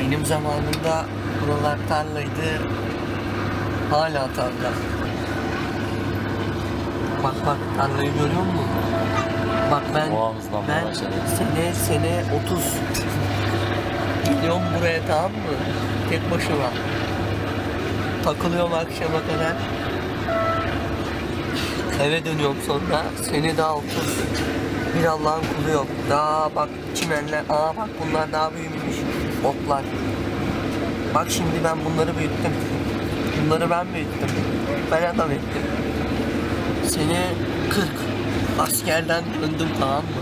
Benim zamanımda buralar tarlaydı. Hala tarla. Bak bak tarlayı görüyor musun? Bak ben sene 30 gidiyorum buraya, tamam mı? Tek başıma. Takılıyorum akşama kadar. Eve dönüyorum sonra. Sene daha 30. Bir Allah'ın kulu yok. Daha bak çimenler. Aa bak bunlar daha büyümüş. Otlar. Bak şimdi ben bunları büyüttüm. Bunları ben büyüttüm. Ben adam ettim. Sene 40. Askerden döndüm, tamam mı?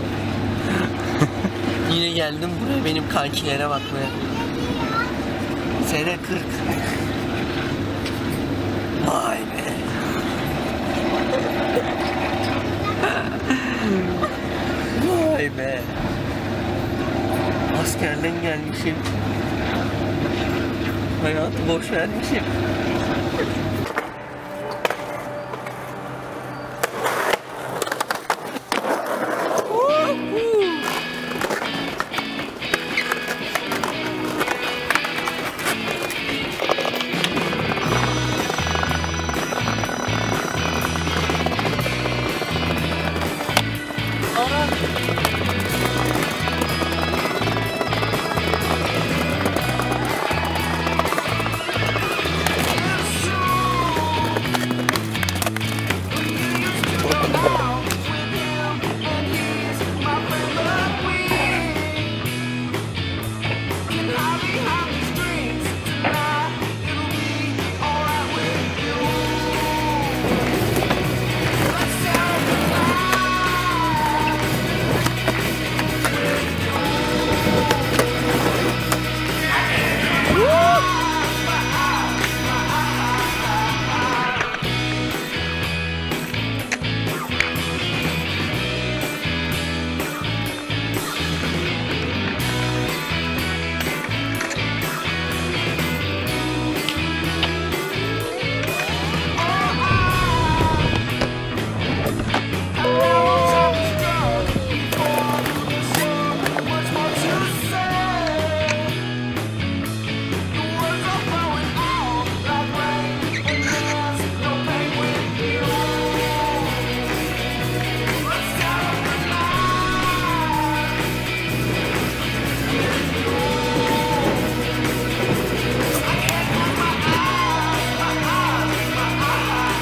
Yine geldim buraya benim kankilere bakmaya. Sene 40. Vay be. Vay be. Askerden gelmişim. Hayatı boş vermişim.